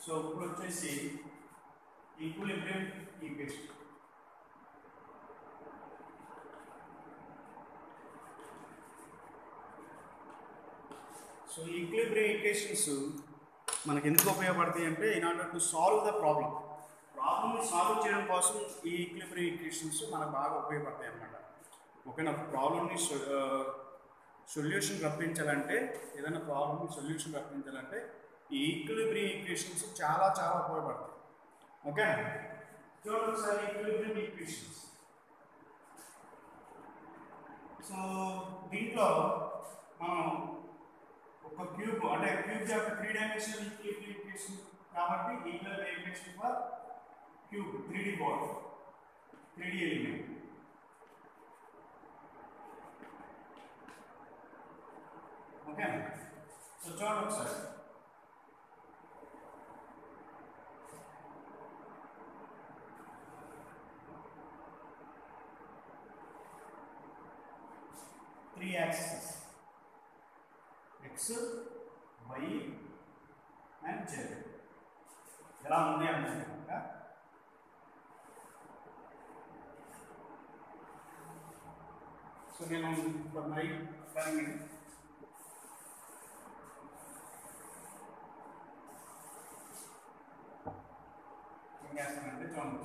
So ఇప్పుడు వచ్చేసి equilibrium equation. So equilibrium equations మనకు ఎందుకు ఉపయోగపడతాయి అంటే in order to solve the ప్రాబ్లమ్ని సాల్వ్ చేయడం కోసం ఈ ఈక్విలిబ్రియం ఈక్వేషన్స్ మనకు బాగా ఉపయోగపడతాయి అన్నమాట. ఓకేనా, ప్రాబ్లమ్ని సొల్యూషన్ రప్పించాలంటే, ఏదైనా ప్రాబ్లమ్ని సొల్యూషన్ రప్పించాలంటే ఈ ఈక్విలిబ్రియం ఈక్వేషన్స్ చాలా చాలా ఉపయోగపడతాయి. ఓకేనా, చూడండి ఒకసారి ఈక్విలిబ్రియం ఈక్వేషన్స్. సో దీంట్లో మనం ఒక క్యూబ్ అంటే క్యూబ్ యొక్క 3 డైమెన్షనల్ ఈక్విలిబ్రియం ఈక్వేషన్ కాబట్టి equilibrium equation for cube 3D ball 3D element. Okay, so చూడండి ఒకసారి. Three axis x, y and z ఎలా ఉంది అంటే కనుక సో నేను మరి ఏం చేస్తానంటే చూడండి.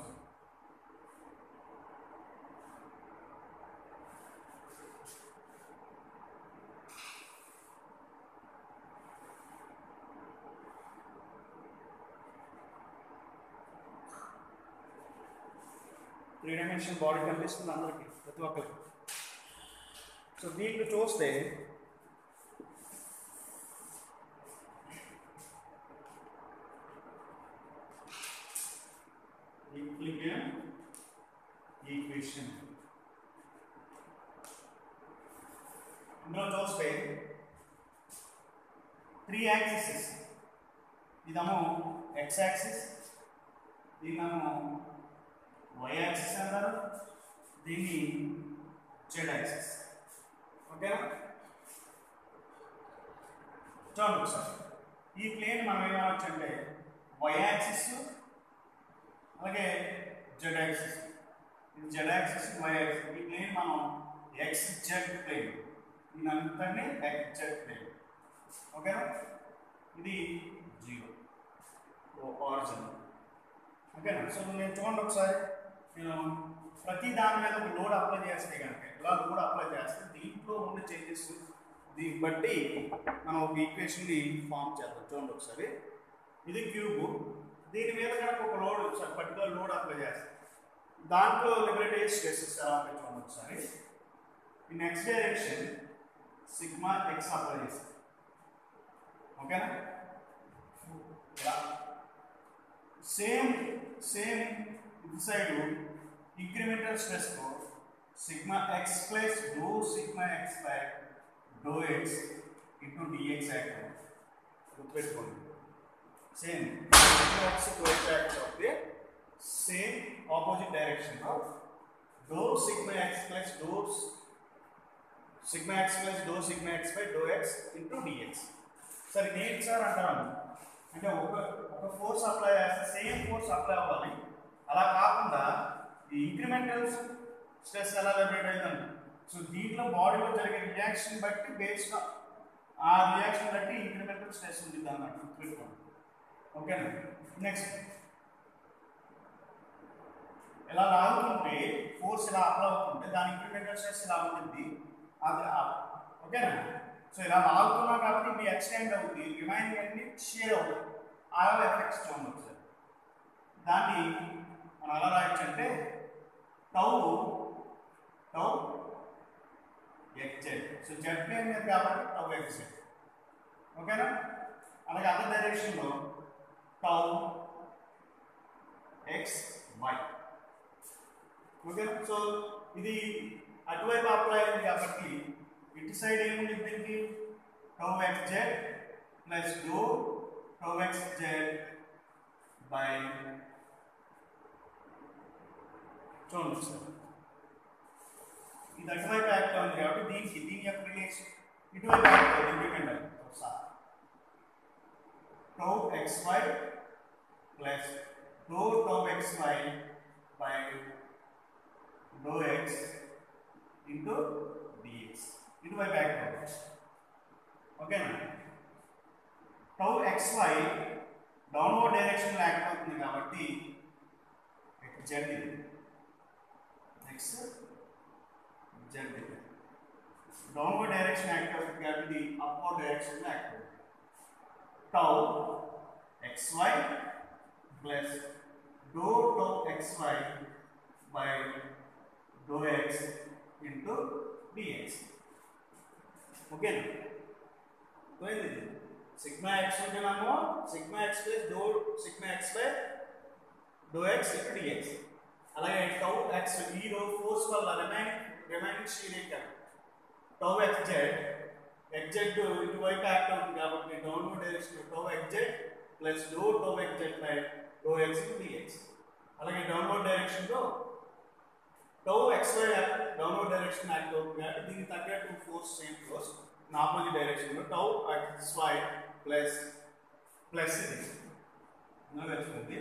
త్రీ డైమెన్షనల్ బాడీ కనిపిస్తుంది అందరికి, ప్రతి ఒక్కరికి. సో దీంట్లో చూస్తే ఈక్విలిబ్రియం ఈక్వేషన్ ఇందులో చూస్తే 3 యాక్సిస్, ఇదేమో x యాక్సిస్, దీన్నేమో y యాక్సిస్ అంటారు, దీన్ని z యాక్సిస్. ఓకేనా, చూడండి ఒకసారి. ఈ ప్లేన్ మనం ఏమనొచ్చు అంటే y యాక్సిస్ అలాగే z యాక్సిస్, ఇది z యాక్సిస్ y యాక్సిస్. ఈ ప్లేన్ మనం xz ప్లేన్, దీని అంతనే xz ప్లేన్. ఓకేనా, ఇది 0 ఆరిజిన్. ఓకేనా, సో నేను చూడండి ఒకసారి. నేను ప్రతి దాని మీద ఒక లోడ్ అప్లై చేస్తే కనుక, ఇలా లోడ్ అప్లై చేస్తే దీంట్లో ఉండే చేంజెస్ దీన్ని బట్టి మనం ఒక ఈక్వేషన్ని ఫామ్ చేద్దాం. చూడండి ఒకసారి. ఇది క్యూబ్, దీని మీద కనుక ఒక లోడ్ పర్టికులర్ లోడ్ అప్లై చేస్తాం, దాంట్లో లిబరేటరీ స్ట్రెసెస్ ఎలా ఉంటాయి చూడండి ఒకసారి. ఈ next direction sigma x apply చేస్తాం. ఓకేనా, సేమ్ ఇది సైడ్ ఇంక్రిమెంటల్ స్ట్రెస్ తో sigma x plus dou sigma x by dou x into dx act గుర్తుపెట్టుకోండి. Same x dou x act of the same opposite direction of dou sigma x plus dou sigma x plus dou sigma x by dou x into dx. సరే ఏంటి sir అంటాను అంటే ఒక force apply చేస్తే same force apply అవ్వాలి, అలా కాకుండా ఈ ఇంక్రిమెంటల్ స్ట్రెస్ ఎలా లిబరేట్ అయిందండి. సో దీంట్లో బాడీలో జరిగే రియాక్షన్ బట్టి బేస్డ్ ఆ రియాక్షన్ బట్టి ఇంక్రిమెంటల్ స్ట్రెస్ ఉంటుంది అన్నట్టు గుర్తుపెట్టుకోండి. ఓకేనా, నెక్స్ట్ ఎలా లాగుతుంటే ఫోర్స్ ఇలా అప్లై అవుతుంటే దాని ఇంక్రిమెంటల్ స్ట్రెస్ ఇలా ఉంటుంది. అది ఓకేనా, సో ఇలా లాగుతున్నాం కాబట్టి ఇది ఎక్స్టెండ్ అవుతుంది, రిమైనింగ్ అన్ని షేర్ అవుతుంది. ఆ ఎఫెక్ట్స్ చూడండి సార్. దాన్ని మనం ఎలా రాయొచ్చు అంటే tau xz. So z plane మీద కాబట్టి టౌ ఎక్స్జెడ్. ఓకేనా, అలాగే అదే డైరెక్షన్లో టౌ ఎక్స్ వై. ఓకేనా, సో ఇది అటువైపు అప్లై అయింది కాబట్టి ఇటు సైడ్ ఏముంది దీనికి tau xz plus dou tau xz by చూడండి సార్. ఇది అటువైపు యాక్ట్ అవుతుంది కాబట్టి దీని యొక్క రిలేషన్ ఇటువైపు యాక్ట్ అవుతుంది. ఇండిపెండెంట్ ఒకసారి tau x y plus dou tau xy by dou x into dx. Into by back tau. Okay na? Tau xy downward direction లో యాక్ట్ అవుతుంది కాబట్టి z ఇది x z ఇది downward direction యాక్ట్ అవుతుంది కాబట్టి upward direction లో act అవుతుంది. Tau xy plus dou tau xy by dou x into dx. Okay na? So this sigma x ఉంటేనేమో sigma x plus dou sigma x by dou x into dx. అలాగే tau x ఈ రో force వల్ల remaining shear ఇక్కడ tau xz ఇటువైపు act అవుతుంది కాబట్టి downward direction tau xz plus dou tau xz by dou x into dx. అలాగే downward direction లో tau xy downward direction act అవుతుంది కాబట్టి దీనికి తగ్గట్టు force same force in opposite direction లో tau xy plus ఇది ఇందులో వెళ్తుంది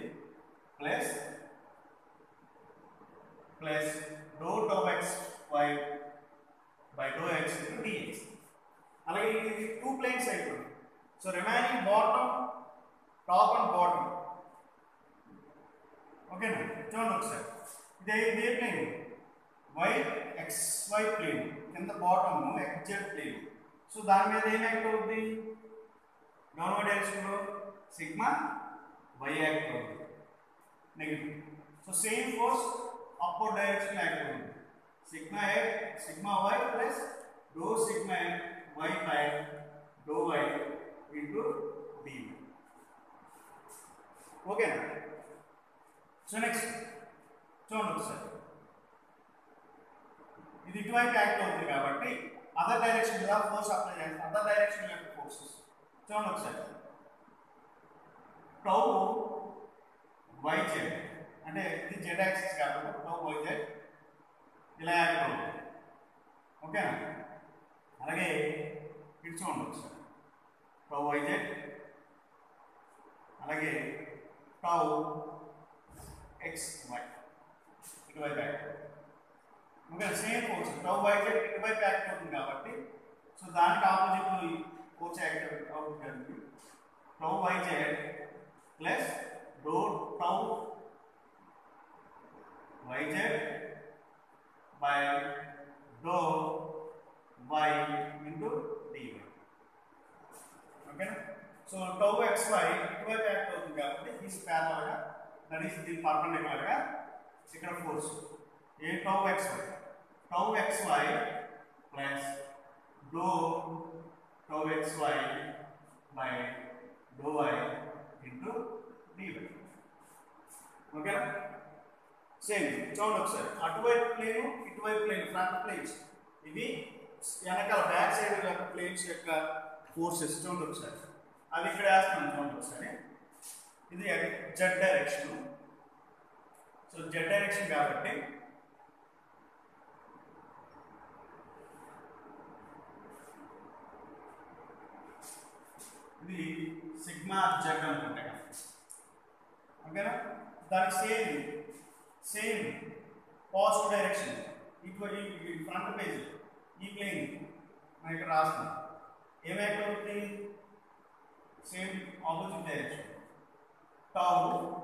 plus dou tau xy by dou x into dx. అలాగే ఇది టూ ప్లేన్స్ అయిపోయింది. So remaining bottom top and bottom ఓకేనా చూడండి ఒకసారి ఇదే ప్లేన్ y xy ప్లేన్ కింద బాటమ్ xz ప్లేన్. సో దాని మీద ఏం యాక్ట్ అవుతుంది డౌన్వర్డ్ డైరెక్షన్ లో సిగ్మా y యాక్ట్ అవుతుంది negative. So same force upward direction లో యాక్ట్ అవుతుంది sigma y plus dou sigma y by dou y into dy. ఓకేనా? సో నెక్స్ట్ చూడండి ఒకసారి ఇది ఇటువైపు యాక్ట్ అవుతుంది కాబట్టి అదర్ డైరెక్షన్ మీద ఫోర్స్ అప్లై చేస్తాం. అదర్ డైరెక్షన్ యొక్క ఫోర్సెస్ చూడండి ఒకసారి టౌ yz అంటే ఇది z యాక్సిస్ కాబట్టి టౌ yz ఇలా యాక్ట్ అవుతుంది. ఓకేనా? అలాగే ఇటు చూడండి ఒకసారి టౌ yz అలాగే టౌ xy ఇటువైపు యాక్ట్ అవుతుంది. Okay same force tau yz ఇటువైపు యాక్ట్ అవుతుంది కాబట్టి సో దానికి ఆపోజిట్ లో ఫోర్స్ యాక్ట్ అవుతుంది. Tau yz plus dou tau yz by dou y into dy. ఓకేనా? సో టౌ xy ఇటువైపు యాక్ట్ అవుతుంది కాబట్టి దీని ప్యారలల్ గా దట్ ఈస్ దీని పర్పెండిక్యులర్ గా ఇక్కడ ఫోర్స్ ఏ tau xy plus dou tau xy by dou y into dy. ఓకేనా? సేమ్ చూడండి ఒకసారి అటువైపు ప్లేన్ ఇటువైపు ప్లేన్ ఫ్రంట్ ప్లేన్స్ ఇవి వెనకాల బ్యాక్ సైడ్ యొక్క ప్లేన్స్ యొక్క ఫోర్సెస్ చూడండి ఒకసారి అవి ఇక్కడ వేస్తున్నాం. చూడండి ఒకసారి ఇది z direction. So z direction కాబట్టి ఇది సిగ్మా z అనుకుంటా. ఓకేనా? దానికి సేమ్ పాజిటివ్ డైరెక్షన్ ఈ ఫ్రంట్ పేజ్ ఈ ప్లేన్ మనం ఇక్కడ రాస్తున్నాం. ఏమైతే అవుతుంది same opposite direction tau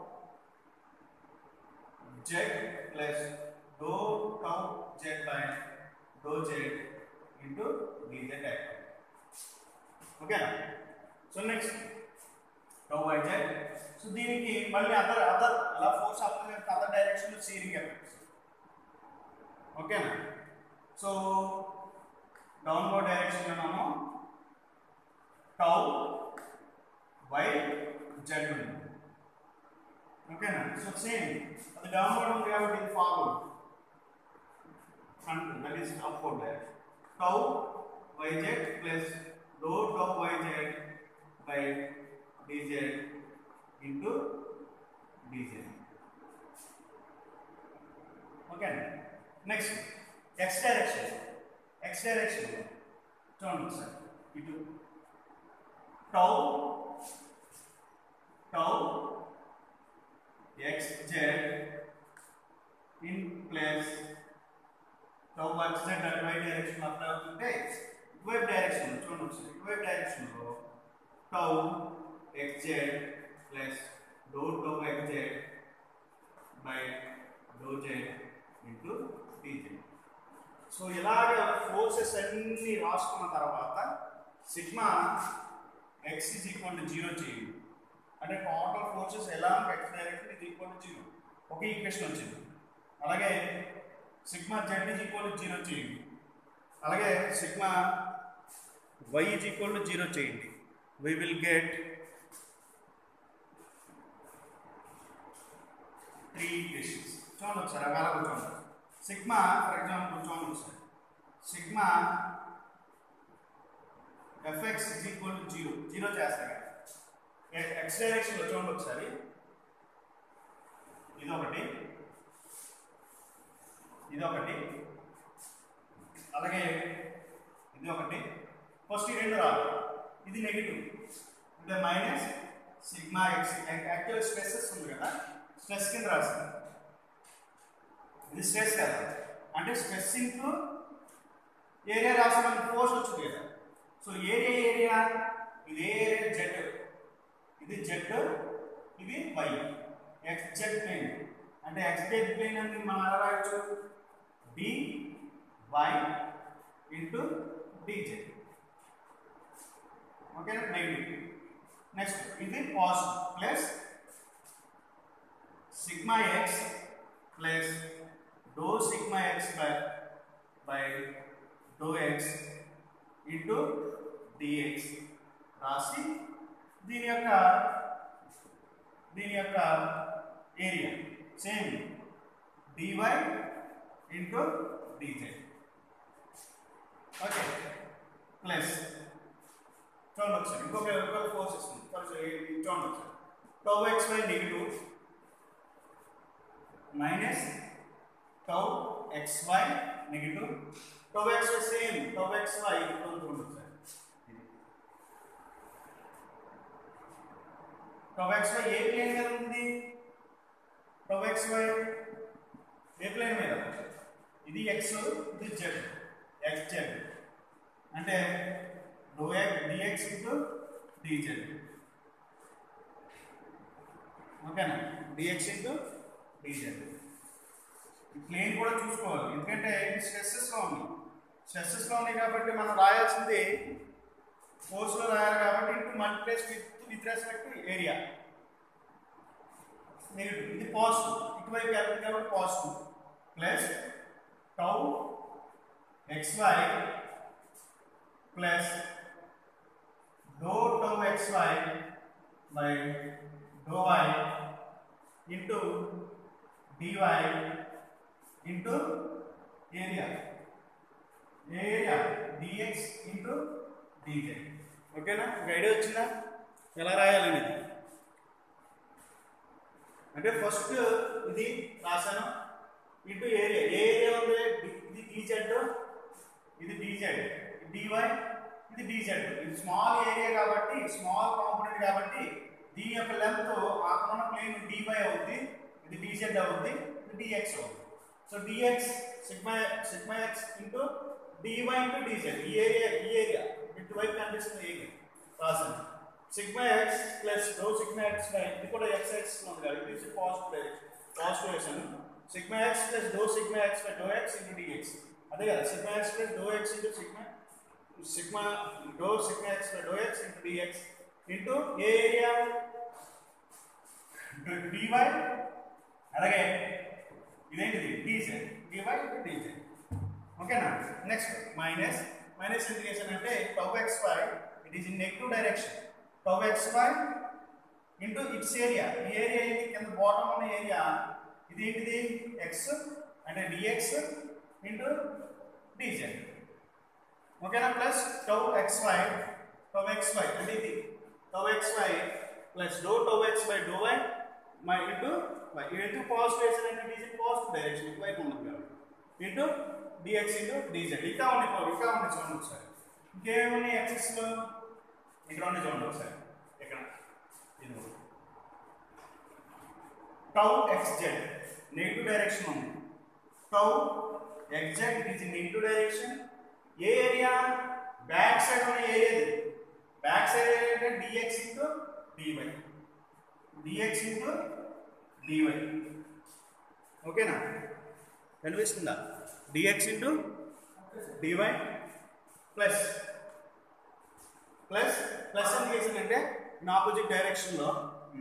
z plus dou tau z by dou z into dz act. ఓకేనా? So next tau yz. So దీనికి మళ్ళీ అదర్ అలా ఫోర్స్ అప్లై చేస్తే అదర్ డైరెక్షన్ లో షీరింగ్ ఎఫెక్ట్స్. ఓకేనా? సో డౌన్వర్డ్ డైరెక్షన్ లో మనము టౌ yz ఉంది. ఓకేనా? సో సేమ్ అది డౌన్వర్డ్ ఉంది కాబట్టి ఇది forward front that is upward direction. Tau yz plus dou tau yz by dz into dz. Okay. Next, x direction చూడండి సార్ ఇటు టౌ xz in place tau xz at y direction apply అవుతుంటే ఇటువైపు డైరెక్షన్ చూడండి ఒకసారి ఇటువైపు డైరెక్షన్ లో tau xz plus dou tau xz by dou z into dz. So ఇలాగ ఫోర్సెస్ అన్ని రాసుకున్న తర్వాత sigma x is equal to 0 చేయండి. అంటే టోటల్ ఫోర్సెస్ ఎలా x direction is equal to 0 ఒక ఈక్వేషన్ వచ్చింది. అలాగే sigma z is equal to 0 చేయండి. అలాగే sigma y is equal to 0 చేయండి. We will get 3 equations. చూడండి ఒకసారి అలా చూడండి. సిగ్మా ఫర్ ఎగ్జాంపుల్ చూడండి ఒకసారి sigma fx is equal to 0 చేస్తాను x డైరెక్షన్లో చూడండి ఒకసారి ఇదొకటి అలాగే ఇది ఒకటి ఫస్ట్ ఈ రెండు రాదు ఇది నెగిటివ్ అంటే minus sigma x actual stresses ఉంది కదా స్ట్రెస్ కింద రాస్తాను ఇది స్ట్రెస్ కదా అంటే స్ట్రెస్ ఇంటూ ఏరియా రాస్తే మనకి ఫోర్స్ వచ్చింది కదా సో ఏరియా ఇది ఏరియా జెడ్ ఇది జెడ్ ఇది వై xz ప్లేన్ అంటే xz ప్లేన్ అంటే మనం ఎలా రాయొచ్చు dy into dz okay negative next ఇది positive plus sigma x plus dou sigma x by dou x into dx రాసి దీని యొక్క area same dy into dz okay plus చూడండి ఒకసారి ఇంకొక ఫోర్స్ ఇస్తుంది చూడండి ఒకసారి tau xy negative minus tau xy negative tau xy same tau xy చూడండి ఒకసారి tau xy ఏ ప్లేన్ మీద ఉంది tau xy ఏ ప్లేన్ మీద ఇది x ఇది z xz అంటే dou x dx into dz ఓకేనా dx into dz ఈ ప్లేన్ కూడా చూసుకోవాలి ఎందుకంటే ఇది స్ట్రెస్సెస్లో ఉంది కాబట్టి మనం రాయాల్సింది ఫోర్స్లో రాయాలి కాబట్టి into multiplies with respect to area negative ఇది పాజిటివ్ ఇటువైపు వెళ్తుంది కాబట్టి positive plus tau xy plus dou tau xy by dou y into dy into area dx into dz ఓకేనా ఒక ఐడియా వచ్చిందా ఎలా రాయాలనేది అంటే ఫస్ట్ ఇది రాశాను ఇంటూ ఏరియా ఉంది ఇది dz ఇది dz dy ఇది dz ఇది స్మాల్ ఏరియా కాబట్టి స్మాల్ కాంపోనెంట్ కాబట్టి దీని యొక్క లెంగ్త్ ఆకున్న ప్లేన్ dy అవుతుంది ఇది dz అవుతుంది ఇది dx అవుతుంది so dx sigma x into dy into dz ఈ ఏరియా ఇటువైపు కనిపిస్తుంది ఏరియా రాసాను sigma x plus dou sigma x by ఇది కూడా x యాక్సిస్ ఉంది కాబట్టి ఇది positive sigma x plus dou sigma x by dou x into dx అదే కదా sigma x plus dou x into sigma dou sigma x by dou x into dx into area dy అలాగే ఇదేంటిది dz dy into dz ఓకేనా next minus integration అంటే tau xy it is in negative direction tau xy into its area ఈ area ఏంటి కింద bottom ఉన్న area ఇది ఏంటిది x అంటే dx into dz ఓకేనా ప్లస్ tau xy అంటే ఇది tau xy plus dou tau x by dou y into y into positive అంటే dz పాజిటివ్ డైరెక్షన్ ఇటు వైపు ఉంది కాబట్టి into dx into dz ఇంకా ఉంది చూడండి ఒకసారి ఇంకేమున్నాయి యాక్సిస్ లో ఇక్కడ ఉంది చూడండి ఒకసారి ఇక్కడ ఇది tau xz నెగటివ్ డైరెక్షన్ ఉంది. tau xz it is in negative direction. ఏ ఏరియా బ్యాక్ సైడ్ ఉన్న ఏరియా ఇది. బ్యాక్ సైడ్ ఏరియా అంటే dx into dy, dx into dy. ఓకేనా? కనిపిస్తుందా? dx into dy plus plus plus ఎందుకు వేసిందంటే ఇన్ ఆపోజిట్ డైరెక్షన్లో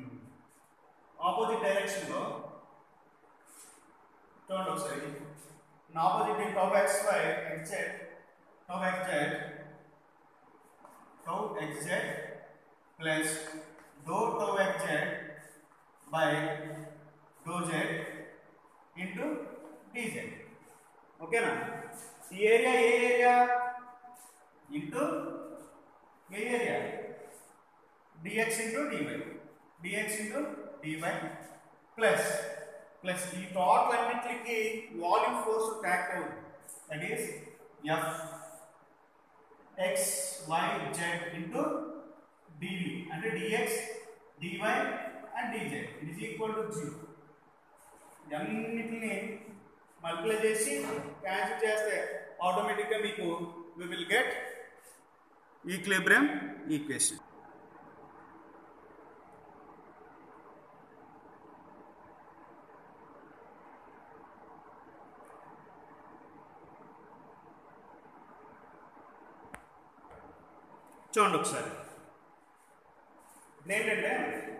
చూడండి ఒకసారి. In opposite tau xy xz tau xz plus dou tau xz by dou z into dz. ఓకేనా? ఈ ఏరియా ఏ ఏరియా ఇంటూ ఏ area dx into dy, dx into dy plus plus ఈ టోటల్ అన్నిటికి volume force ట్యాక్ట్ అవుతుంది. That is f x y z into dv అంటే dx dy and dz it is equal to 0. అన్నిటిని multiply చేసి cancel చేస్తే ఆటోమేటిక్గా మీకు we will get equilibrium equation. చూడండి ఒకసారి. ఏంటంటే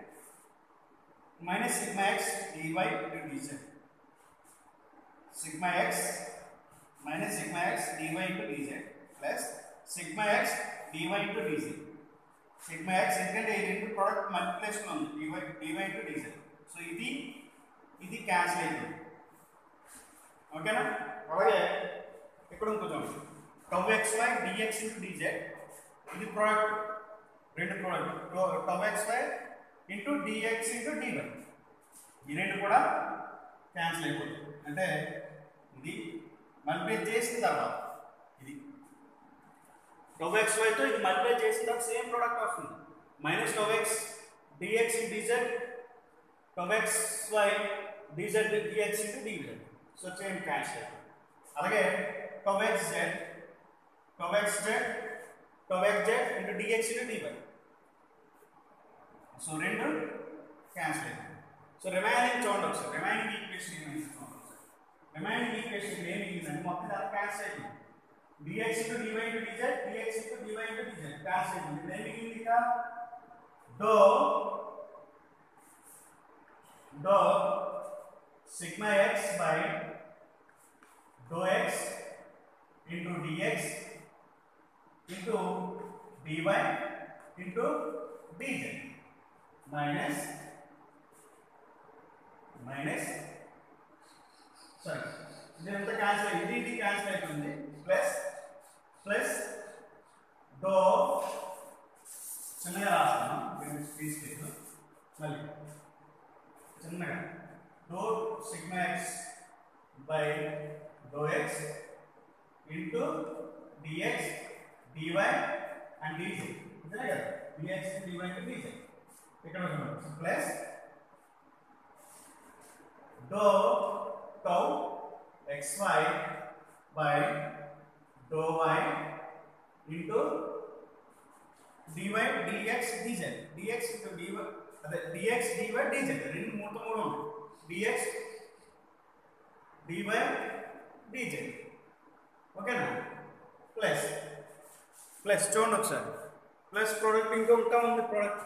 minus sigma x dy into dz, sigma x minus sigma x dy into dz plus sigma x dy into dz. Sigma X ఎందుకంటే ఈ రెండు ప్రోడక్ట్ మల్టిప్లికేషన్ ఉంది, డివై ఇంటూ డిజెడ్. సో ఇది cancel అవుతుంది. ఓకేనా? అలాగే ఇక్కడ ఇంకొంచెం tau xy dx into dz ఇది ప్రోడక్ట్, రెండు product tau xy into dx into dy. ఈ రెండు కూడా క్యాన్సిల్ అయిపోతుంది. అంటే ఇది మల్టిప్లై చేసిన తర్వాత ఇది tau xy తో ఇది మల్టిప్లై చేసిన తర్వాత సేమ్ ప్రోడక్ట్ వస్తుంది. Minus tau x dx dz tau xy dz dx into dy. So same cancel అయిపోతుంది. అలాగే tau xz into dx into dy. So రెండు క్యాన్సిల్ అయిపోతుంది. సో రిమైనింగ్ చూడండి ఒకసారి. రిమైనింగ్ ఈక్వేషన్ ఏమైంది చూడండి ఒకసారి. రిమైనింగ్ ఈక్వేషన్ ఏమి మిగిలిందంటే మొత్తం దాకా క్యాన్సిల్ అయిపోయింది. dx into dy into dz dx into dy into dz cancel అయిపోయింది. ఇప్పుడు ఏం మిగిలింది? ఇక dou sigma x by dou x into dx into dy into dz minus sorry ఇదంతా క్యాన్సిల్ అయింది. ఇది క్యాన్సిల్ అవుతుంది. ప్లస్ డో చిన్నగా రాస్తాను తీసుకెళ్ళి మళ్ళీ చిన్నగా dou sigma x by dou x into dx dy and dz. ఇదే కదా డిఎక్స్ డివై ఇంటూ డిజెడ్. ఇక్కడ plus dou tau xy by dou y into dy dx dz dx into dy అదే dx dy dz రెండు మూడు dx dy dz. ఓకేనా? Plus చూడండి ఒకసారి. Plus product ఇంకా ఉంది ప్రోడక్ట్.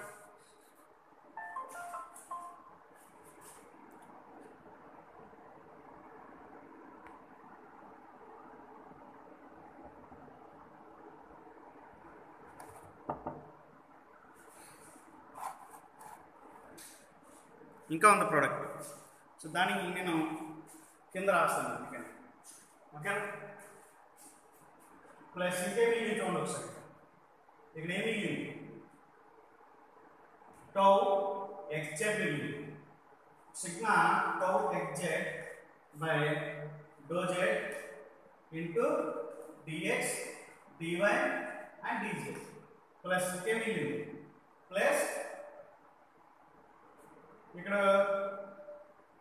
ఇంకా ఉంది ప్రోడక్ట్. సో దానికి నేను కింద రాస్తాను అందుకని. ఓకే? ప్లస్ ఇంకేమి చూడండి ఒకసారి. ఇక్కడ ఏమి మిగిలింది? టౌ xz మిగిలింది. Sigma tau xz by dou z into dx dy and dz plus ఇంకేమి మిగిలింది? ప్లస్ ఇక్కడ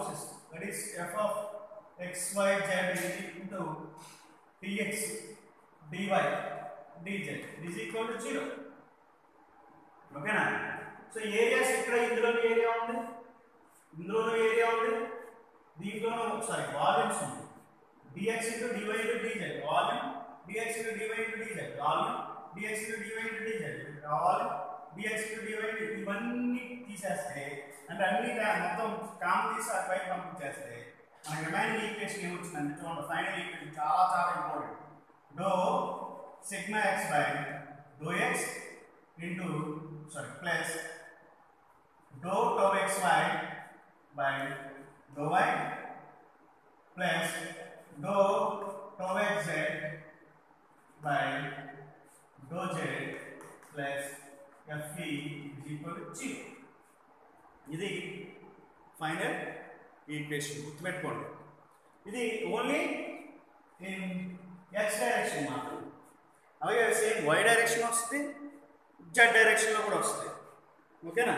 system, that is f of x y z is equal to dx dy dz is equal to 0. ఓకేనా? So areas ఇక్కడ ఇందులోని area ఉంది, ఇందులోని area ఉంది, దీంట్లోనూ సారీ వాల్యూమ్స్ ఉంది. dx into dy into dz volume, dx into dy into dz volume, dx into dy into dz volume, dx into dy into ఇవన్నీ తీసేస్తే అంటే అన్ని మొత్తం కామన్ తీసి ఆ పైకి పంపించేస్తే మనకి రిమైనింగ్ ఈక్వేషన్ ఏమొచ్చిందంటే చూడండి, ఫైనల్ ఈక్వేషన్ చాలా చాలా important. Dou sigma x by dou x into sorry plus dou tau x y by dou y plus dou tau x z by dou z plus f e is equal to 0. ఇది final equation, గుర్తుపెట్టుకోండి. ఇది only in X direction మాత్రం. అలాగే same y direction వస్తుంది, z డైరెక్షన్లో కూడా వస్తుంది. ఓకేనా?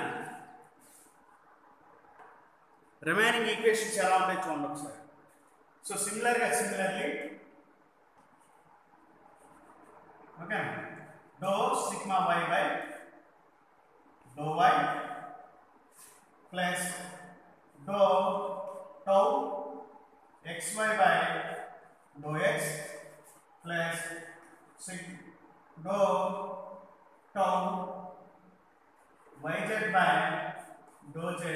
రిమైనింగ్ ఈక్వేషన్స్ ఎలా ఉంటాయి చూడండి ఒకసారి. సో సిమిలర్లీ ఓకేనా, dou sigma y by dou y plus dou tau xy by dou x plus dou tau yz by dou z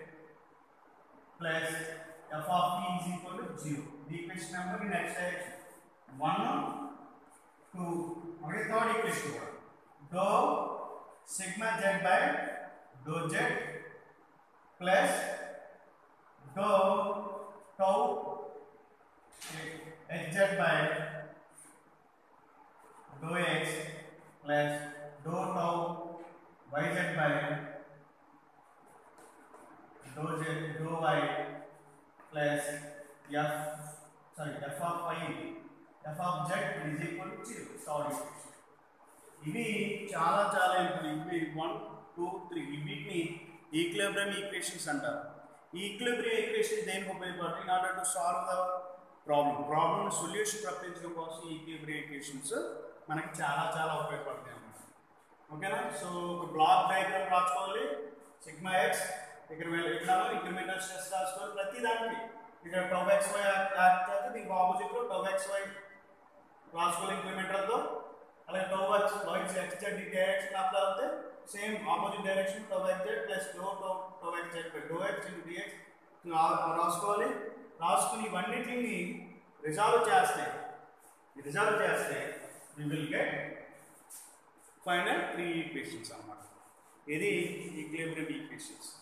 plus f of t is equal to 0. The equation number in x direction 1, 2. Okay, third equation dou sigma z by dou z plus dou tau xz by dou x plus dou tau yz by dou z dou y plus f of y f of z is equal to 0. Sorry, ఇవి చాలా చాలా ఇవి 1, 2, 3 వీటిని equilibrium equations అంటారు. ఈ equilibrium equation దేనికి ఉపయోగపడుతుంది? In order to solve the problem solution రప్పించడం కోసం ఈక్విలిబ్రియం ఈక్వేషన్స్ మనకి చాలా చాలా ఉపయోగపడతాయి అన్నమాట. ఓకేనా? సో ఒక బ్లాక్ డయాగ్రామ్ రాసుకోవాలి. సిగ్మా ఎక్స్ ఇక్కడ ఇంక్రిమెంటల్ స్ట్రెస్ రాసుకోవాలి ప్రతి దానికి. ఇక్కడ టౌ ఎక్స్ వై యాక్ట్ చేస్తే దీనికి ఆపోజిట్లో టౌ ఎక్స్ వై రాసుకోవాలి ఇంక్రిమెంటల్తో. అలాగే tau x y x z ఈ డైరెక్షన్ అప్లై అవుతే same opposite direction tau x z plus tau x z by dou x into dx రాసుకోవాలి. రాసుకుని ఇవన్నిటిని రిజాల్వ్ చేస్తే we will get final 3 equations అన్నమాట. ఇది ఈక్విలిబ్రియం ఈక్వేషన్స్.